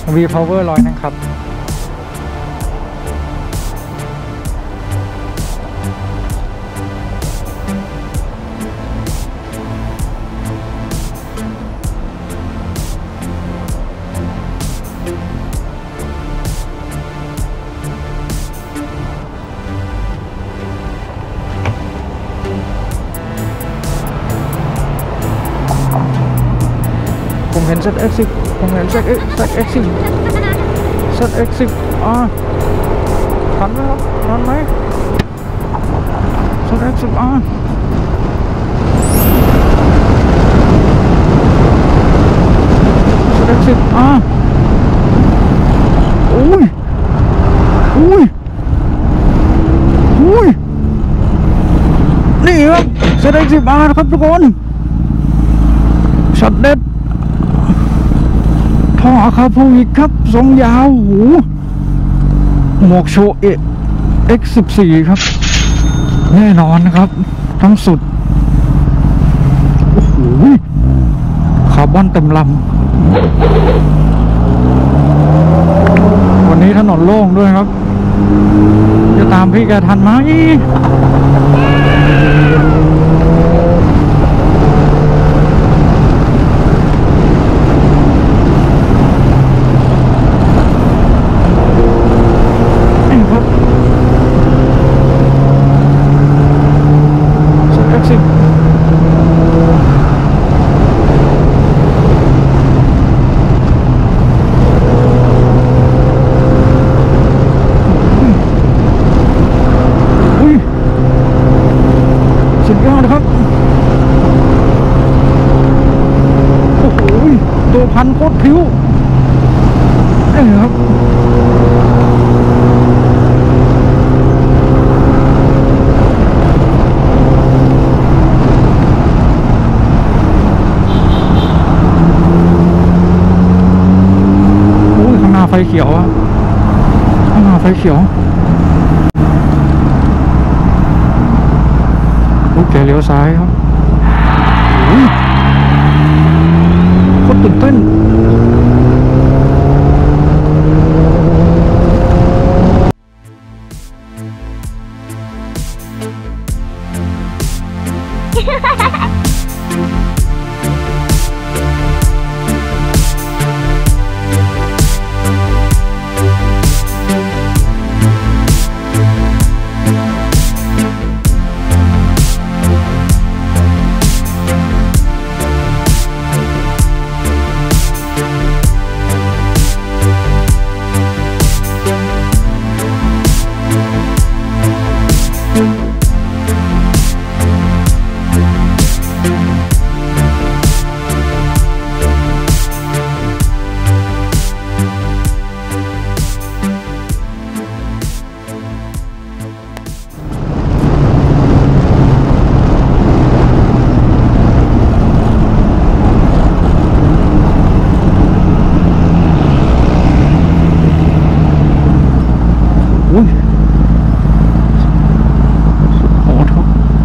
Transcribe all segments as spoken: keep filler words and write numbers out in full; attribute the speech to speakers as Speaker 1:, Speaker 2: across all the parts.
Speaker 1: V Power ร้อยนะครับผมเห็น Z X สิบ ผมเห็น Z X สิบ Z X สิบ อ่าทันไหมครับทันไหม Z X สิบ อ่า Z X สิบ อ่าอุ้ยอุ้ยอุ้ยนี่ครับ Z X สิบ อ่าครับทุกคนช็อตเด็ดท่ออะคาโพวิกครับทรงยาวหูหมวกโชเอ เอ็กซ์ สิบสี่ ครับแน่นอนนะครับทั้งสุดโอ้โหคาร์บอนเต็มลำวันนี้ถนนโล่งด้วยครับจะตามพี่แกทันไหมสุดยอดครับโอ้โหตัวพันโคตรผิวนี่ครับโอ้ยข้างหน้าไฟเขียวอะข้างหน้าไฟเขียวแกเลี้ยวซ้ายครับโคตรตื่นเต้นอุ้ยโหดครับ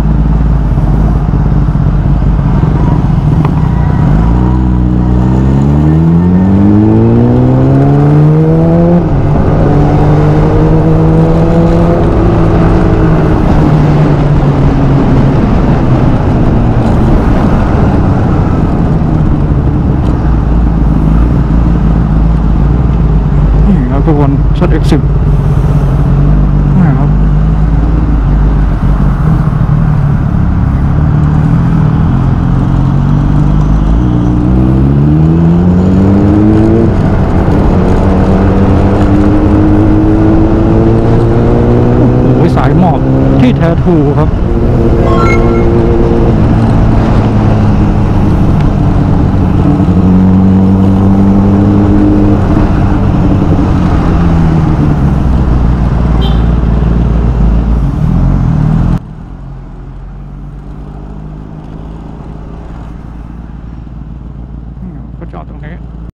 Speaker 1: นี่ครับทุกคน Z X สิบที่แท้ทูครับ